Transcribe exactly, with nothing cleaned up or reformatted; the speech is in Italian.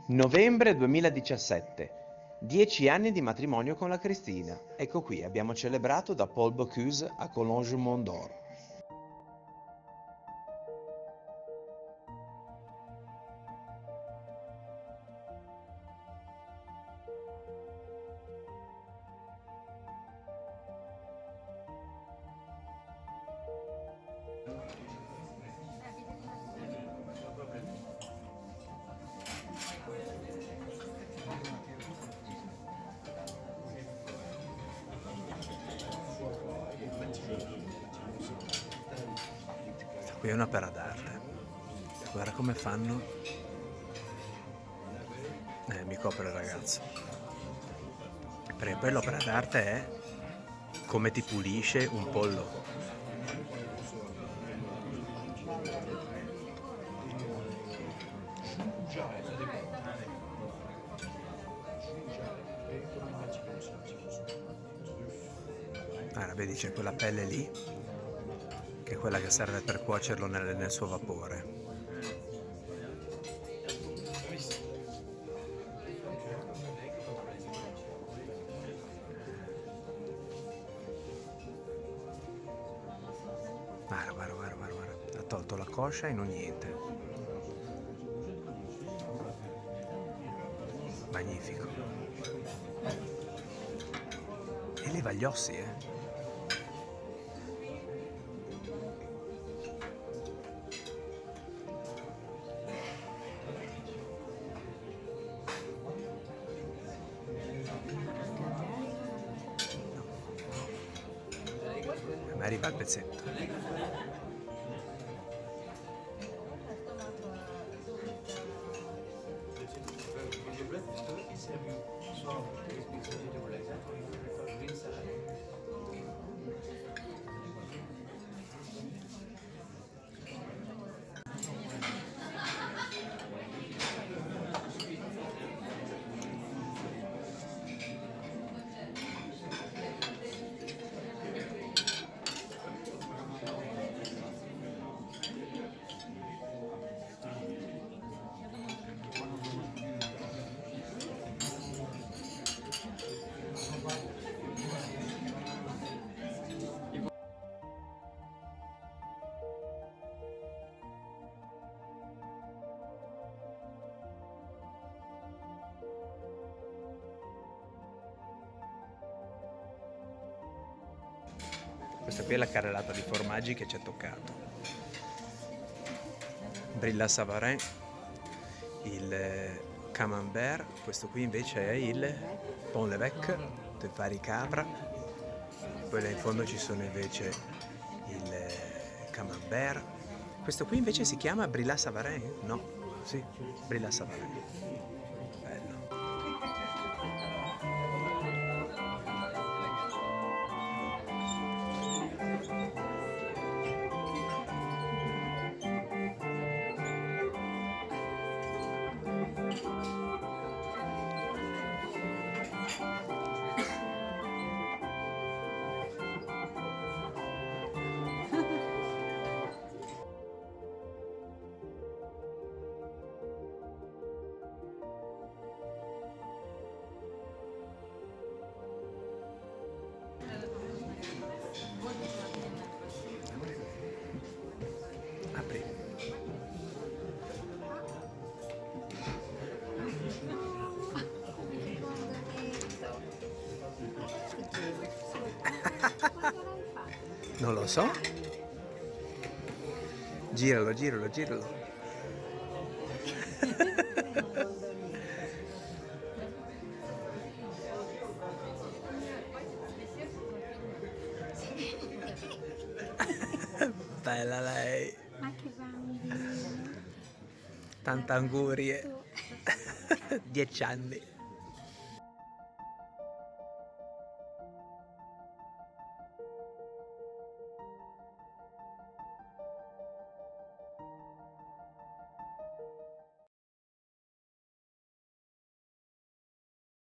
Novembre duemiladiciassette. Dieci anni di matrimonio con la Cristina. Ecco qui, abbiamo celebrato da Paul Bocuse a Collonges Mont d'Or. Qui è un'opera d'arte. Guarda come fanno. Eh, mi copre il ragazzo. Perché poi l'opera d'arte è come ti pulisce un pollo. Allora, vedi, c'è quella pelle lì, che è quella che serve per cuocerlo nel, nel suo vapore. Guarda, guarda, guarda, guarda, guarda. Ha tolto la coscia e non niente. Magnifico. E leva gli ossi, eh. Ma arriva il pezzetto. Questa qui è la carrellata di formaggi che ci è toccato. Brillat Savarin, il Camembert, questo qui invece è il Pont l'Évêque del Vari Capra, poi là in fondo ci sono invece il Camembert. Questo qui invece si chiama Brillat Savarin? No, sì, Brillat Savarin. Bello. Apri. Non lo so. Giralo, giralo, giralo. Bella lei. Ma che bambina! Tanta angurie. Dieci anni.